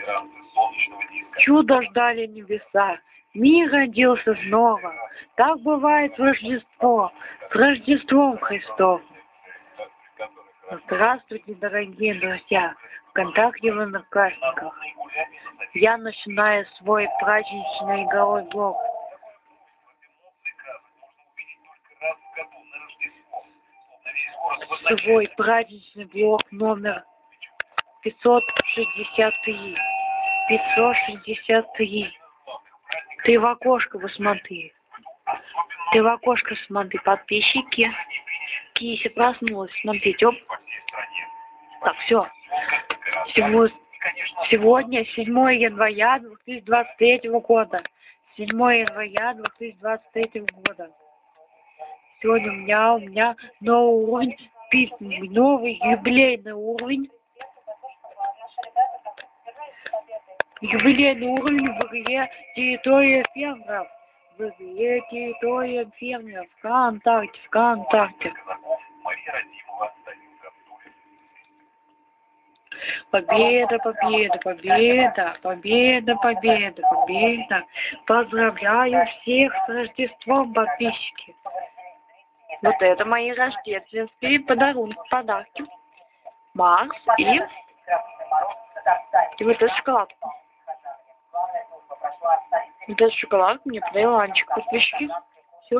Чудо ждали небеса, мир родился снова. Так бывает в Рождество, с Рождеством Христовым. Здравствуйте, дорогие друзья, ВКонтакте в Одноклассниках. Я начинаю свой праздничный игровой блог. Свой праздничный блог номер 563. 563. Ты в окошко посмотри. Ты в окошко смотри, подписчики. Кися проснулась, смотрите, оп. Так, все. Сегодня 7 января 2023 года. 7 января 2023 года. Сегодня у меня новый уровень, новый юбилейный уровень. Юбилейный уровень в игре «Территория фермеров». В игре «Территория фермеров». ВКонтакте. Победа, победа, победа, победа, победа, победа. Поздравляю всех с Рождеством, подписчики. Вот это мои рождественские подарки. Марс и вот эту шоколадку. Вот эту шоколадку мне подарил Анчик, подписчики. Все.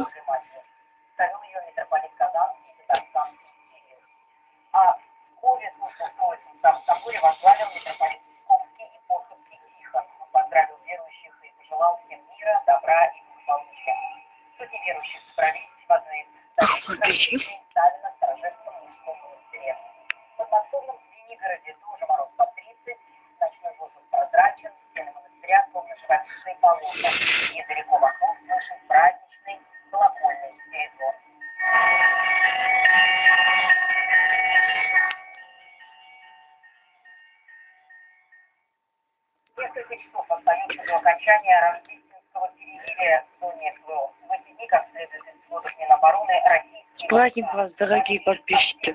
Несколько часов остается до окончания рождественского перемирия в зоне СВО. В эти дни, как следует из сводок Минобороны, российские... С праздником вас, дорогие подписчики.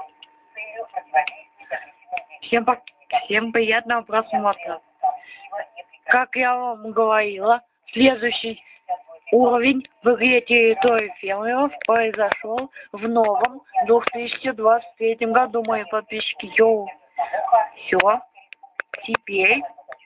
Всем приятного просмотра. Как я вам говорила, следующий уровень в игре «Территория фермеров» произошел в новом 2023 году, мои подписчики. Йоу. Все. Теперь...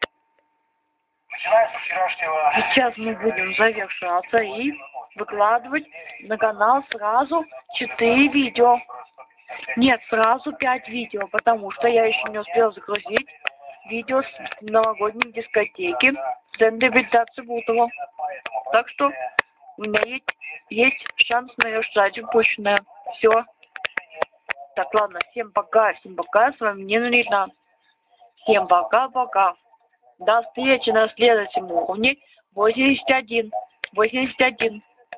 Сейчас мы будем завершаться и выкладывать на канал сразу 4 видео. Нет, сразу 5 видео, потому что я еще не успел загрузить видео с новогодней дискотеки в центре реабилитации Бутово. Так что у меня есть шанс наверстать упущенное. Все. Так, ладно, всем пока, с вами Нина Лина. Всем пока-пока. До встречи на следующем уровне 81. 81.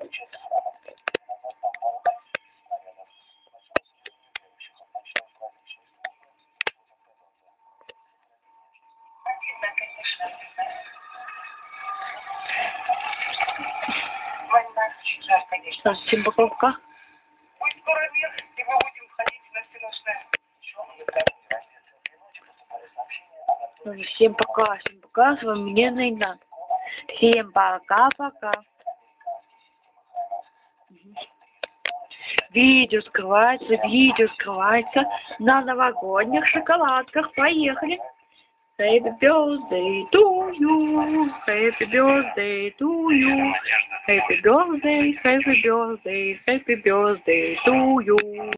Всем пока-пока. Всем пока, с вами Нина Лина. Всем пока-пока. Видео скрывается на новогодних шоколадках. Поехали. Happy birthday to you. Happy birthday to you. Happy birthday, happy birthday, happy birthday to you.